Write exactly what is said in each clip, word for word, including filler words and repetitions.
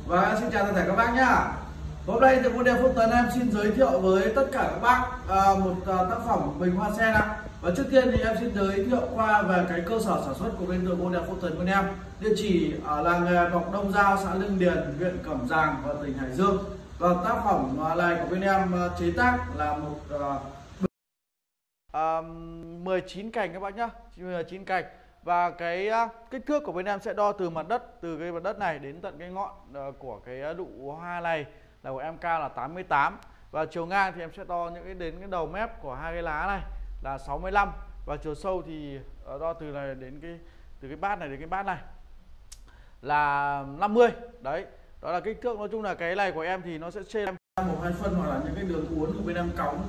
Và xin chào tất cả các bác nhá. Hôm nay thì Model Phúc Tấn em xin giới thiệu với tất cả các bác à, một à, tác phẩm bình hoa sen ạ. Và trước tiên thì em xin giới thiệu qua về cái cơ sở sản xuất của bên tượng Model Phúc Tấn bên em. Địa chỉ ở làng nghề Mộc Đông Giao, xã Lương Điền, huyện Cẩm Giàng và tỉnh Hải Dương. Và tác phẩm này của bên em chế tác là một à, à, mười chín cành các bác nhá, mười chín cành. Và cái uh, kích thước của bên em sẽ đo từ mặt đất, từ cái mặt đất này đến tận cái ngọn uh, của cái nụ hoa này là của em cao là tám mươi tám. Và chiều ngang thì em sẽ đo những cái đến cái đầu mép của hai cái lá này là sáu mươi lăm. Và chiều sâu thì uh, đo từ này đến cái từ cái bát này đến cái bát này là năm mươi. Đấy, đó là kích thước. Nói chung là cái này của em thì nó sẽ trên một hai phân hoặc là những cái đường uốn của bên em cóng.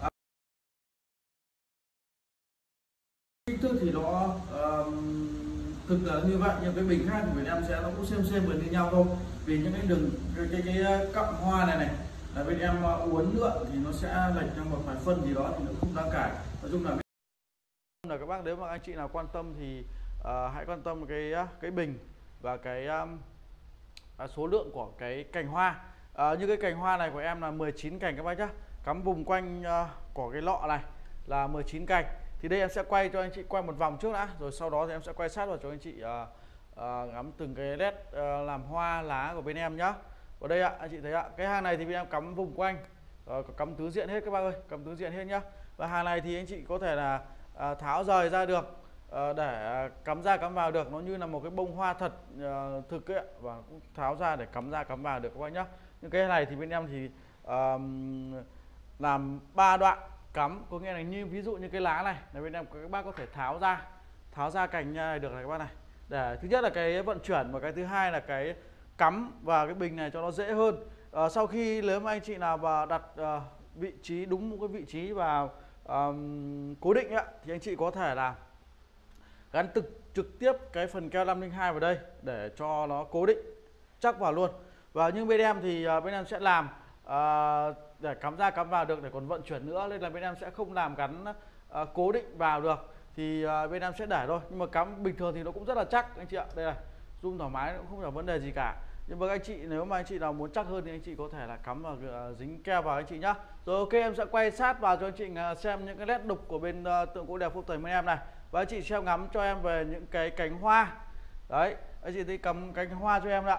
Kích thước thì nó uh, thực là như vậy, nhưng cái bình khác của bên em sẽ nó cũng xem xem gần như nhau thôi. Vì những cái đường cái cái, cái cọng hoa này này là bên em uốn lượn thì nó sẽ lệch nhau một vài phân gì đó thì nó không đáng kể. Nói chung là là các bác, nếu mà anh chị nào quan tâm thì uh, hãy quan tâm cái cái bình và cái um, số lượng của cái cành hoa. Uh, như cái cành hoa này của em là mười chín cành các bác nhá, cắm vùng quanh uh, của cái lọ này là mười chín cành. Thì đây em sẽ quay cho anh chị quay một vòng trước đã, rồi sau đó thì em sẽ quay sát vào cho anh chị uh, uh, ngắm từng cái nét uh, làm hoa lá của bên em nhá. Ở đây ạ, anh chị thấy ạ, cái hàng này thì bên em cắm vùng quanh, uh, cắm tứ diện hết các bác ơi, cắm tứ diện hết nhá. Và hàng này thì anh chị có thể là uh, tháo rời ra được uh, để cắm ra cắm vào được, nó như là một cái bông hoa thật uh, thực ấy, và cũng tháo ra để cắm ra cắm vào được các bác nhá. Nhưng cái này thì bên em thì uh, làm ba đoạn cắm, có nghĩa là như ví dụ như cái lá này là bên em các bác có thể tháo ra tháo ra cành này được này các bác này, để thứ nhất là cái vận chuyển, và cái thứ hai là cái cắm vào cái bình này cho nó dễ hơn. À, sau khi nếu mà anh chị nào và đặt uh, vị trí đúng một cái vị trí vào um, cố định ấy, thì anh chị có thể là gắn trực trực tiếp cái phần keo năm linh hai vào đây để cho nó cố định chắc vào luôn. Và nhưng bên em thì uh, bên em sẽ làm uh, để cắm ra cắm vào được, để còn vận chuyển nữa, nên là bên em sẽ không làm gắn uh, cố định vào được, thì uh, bên em sẽ để thôi. Nhưng mà cắm bình thường thì nó cũng rất là chắc anh chị ạ. Đây này, zoom thoải mái, cũng không có vấn đề gì cả. Nhưng mà anh chị nếu mà anh chị nào muốn chắc hơn thì anh chị có thể là cắm vào uh, dính keo vào anh chị nhá. Rồi ok, em sẽ quay sát vào cho anh chị uh, xem những cái nét đục của bên uh, tượng gỗ đẹp Phúc Tấn bên em này. Và anh chị xem ngắm cho em về những cái cánh hoa. Đấy, anh chị thấy cầm cánh hoa cho em ạ.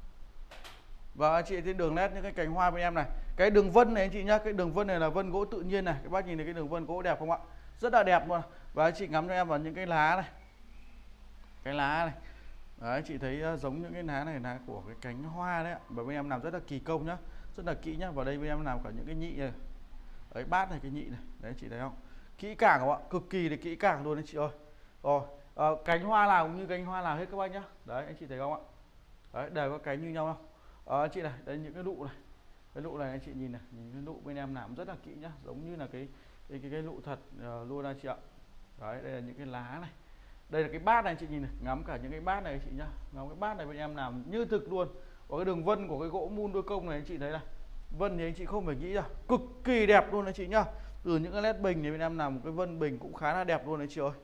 Và anh chị thấy đường nét những cái cành hoa bên em này. Cái đường vân này anh chị nhá, cái đường vân này là vân gỗ tự nhiên này. Các bác nhìn thấy cái đường vân gỗ đẹp không ạ? Rất là đẹp luôn. Và anh chị ngắm cho em vào những cái lá này. Cái lá này. Đấy, anh chị thấy giống những cái lá này là của cái cánh hoa đấy ạ. Và bên em làm rất là kỳ công nhá, rất là kỹ nhá. Và đây bên em làm cả những cái nhị này. Đấy, bát này, cái nhị này. Đấy anh chị thấy không? Kỹ càng không ạ? Cực kỳ là kỹ càng luôn anh chị ơi. Rồi, à, cánh hoa nào cũng như cánh hoa nào hết các bác nhá. Đấy, anh chị thấy không ạ? Đấy, đều có cánh như nhau không? À, anh chị này, đây những cái nụ này, cái nụ này anh chị nhìn này, nhìn cái nụ bên em làm rất là kỹ nhá, giống như là cái cái cái, cái nụ thật uh, luôn anh chị ạ. Đấy, đây là những cái lá này, đây là cái bát này anh chị nhìn này, ngắm cả những cái bát này anh chị nhá, ngắm cái bát này bên em làm như thực luôn. Có cái đường vân của cái gỗ mun đôi công này anh chị thấy này, vân thì anh chị không phải nghĩ ra, cực kỳ đẹp luôn anh chị nhá. Từ những cái nét bình thì bên em làm một cái vân bình cũng khá là đẹp luôn anh chị ơi.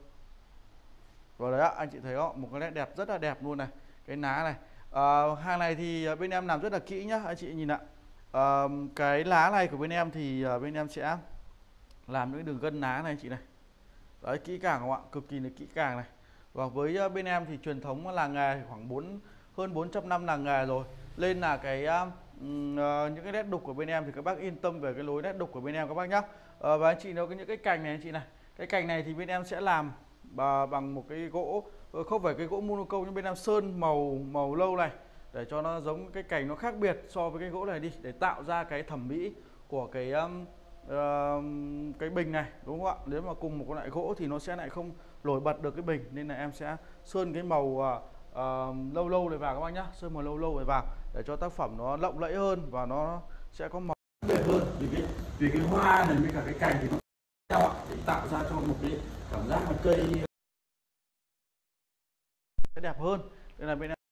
Và đấy ạ, anh chị thấy không, một cái nét đẹp rất là đẹp luôn này, cái lá này. Uh, hàng này thì bên em làm rất là kỹ nhá anh chị nhìn ạ. Uh, cái lá này của bên em thì uh, bên em sẽ làm những đường gân lá này anh chị này. Đấy, kỹ càng không ạ, cực kỳ là kỹ càng này. Và với uh, bên em thì truyền thống làng nghề khoảng bốn hơn bốn trăm năm làng nghề rồi, nên là cái uh, uh, những cái nét đục của bên em thì các bác yên tâm về cái lối nét đục của bên em các bác nhá. Uh, và anh chị nói cái những cái cành này anh chị này, cái cành này thì bên em sẽ làm bằng một cái gỗ, không phải cái gỗ monoco, nhưng bên em sơn màu màu lâu này để cho nó giống cái cành nó khác biệt so với cái gỗ này đi, để tạo ra cái thẩm mỹ của cái um, uh, cái bình này, đúng không ạ? Nếu mà cùng một cái loại gỗ thì nó sẽ lại không nổi bật được cái bình, nên là em sẽ sơn cái màu uh, uh, lâu lâu này vào các bác nhá, sơn màu lâu lâu này vào để cho tác phẩm nó lộng lẫy hơn và nó sẽ có màu đẹp hơn. Vì cái vì cái hoa này với cả cái cành thì nó nhau để tạo ra cho một cái cảm giác là cây đẹp hơn. Đây là bên em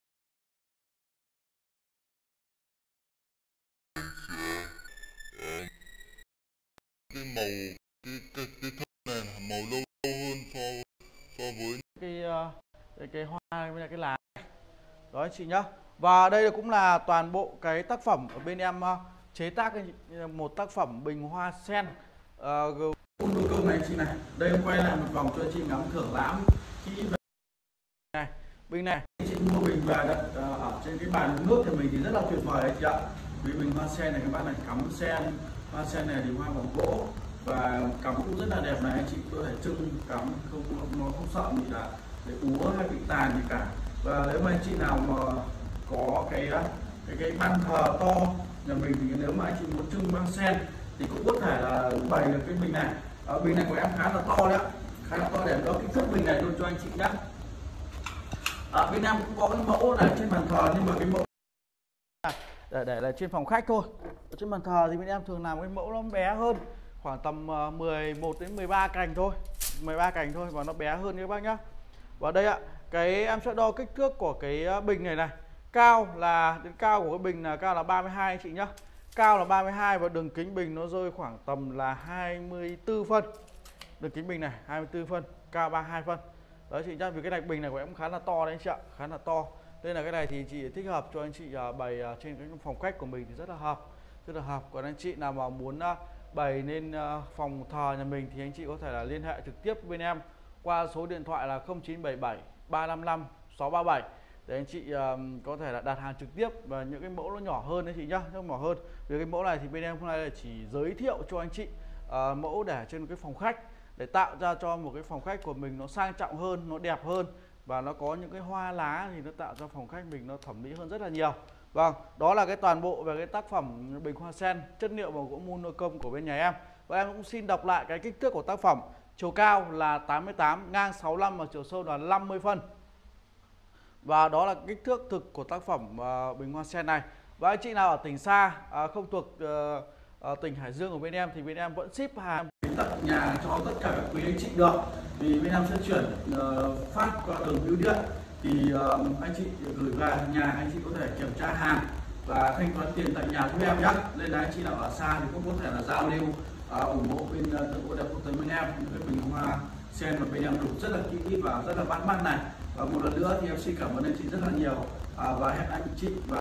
cái màu cái cái cái thân này là màu lâu lâu hơn so so với cái cái, cái hoa với lại cái lá này. Đó anh chị nhá. Và đây cũng là toàn bộ cái tác phẩm ở bên em uh, chế tác một tác phẩm bình hoa sen. Uh, Đôi công này chị này, đây em quay lại một vòng cho chị ngắm thưởng lãm kỹ về này. Bình này chị mua bình về đặt uh, ở trên cái bàn nước thì mình thì rất là tuyệt vời đấy chị ạ. Vì bình hoa sen này các bạn này, cắm sen hoa sen này thì hoa bằng gỗ và cắm cũng rất là đẹp này, anh chị có thể trưng cắm không nó không sợ gì cả để úa hay bị tàn gì cả. Và nếu mà anh chị nào mà có cái cái cái ban thờ to nhà mình thì nếu mà anh chị muốn trưng băng sen thì cũng có thể là bày được cái bình này. Ở bình này của em khá là to đấy, khá là to để có kích thước bình này luôn cho anh chị nhé. Ở bên em cũng có cái mẫu này trên bàn thờ, nhưng mà cái mẫu để để là trên phòng khách thôi. Ở trên bàn thờ thì bên em thường làm cái mẫu nó bé hơn, khoảng tầm mười một đến mười ba cành thôi, mười ba cành thôi và nó bé hơn các bác nhá. Và đây ạ, cái em sẽ đo kích thước của cái bình này này. Cao là đến cao của cái bình là cao là ba mươi hai anh chị nhá. Cao là ba mươi hai và đường kính bình nó rơi khoảng tầm là hai mươi tư phân. Đường kính bình này hai mươi tư phân, cao ba mươi hai phân. Đấy chị nhá, vì cái này bình này của em khá là to đấy anh chị ạ, khá là to. Nên là cái này thì chị thích hợp cho anh chị bày trên cái phòng khách của mình thì rất là hợp, rất là hợp. Còn anh chị nào mà muốn bày lên phòng thờ nhà mình thì anh chị có thể là liên hệ trực tiếp với bên em qua số điện thoại là không chín bảy bảy ba năm năm sáu ba bảy để anh chị um, có thể là đặt hàng trực tiếp. Và những cái mẫu nó nhỏ hơn đấy chị nhá, nó nhỏ hơn. Vì cái mẫu này thì bên em hôm nay là chỉ giới thiệu cho anh chị uh, mẫu để trên cái phòng khách để tạo ra cho một cái phòng khách của mình nó sang trọng hơn, nó đẹp hơn và nó có những cái hoa lá thì nó tạo cho phòng khách mình nó thẩm mỹ hơn rất là nhiều. Vâng, đó là cái toàn bộ về cái tác phẩm bình hoa sen chất liệu bằng gỗ mun nô công của bên nhà em. Và em cũng xin đọc lại cái kích thước của tác phẩm. Chiều cao là tám mươi tám, ngang sáu mươi lăm và chiều sâu là năm mươi phân. Và đó là kích thước thực của tác phẩm uh, bình hoa sen này. Và anh chị nào ở tỉnh xa, uh, không thuộc uh, uh, tỉnh Hải Dương của bên em thì bên em vẫn ship hàng đến tận nhà cho tất cả các quý anh chị được. Vì bên em sẽ chuyển uh, phát qua đường bưu điện thì uh, anh chị gửi về nhà, anh chị có thể kiểm tra hàng và thanh toán tiền tại nhà của em nhé. Nên là anh chị nào ở xa thì cũng có thể là giao lưu uh, ủng hộ bên uh, của đẹp quốc tế bên em những cái bình hoa sen mà bên em đủ rất là kỹ và rất là bắt mắt này. Và một lần nữa thì em xin cảm ơn anh chị rất là nhiều, à, và hẹn anh chị và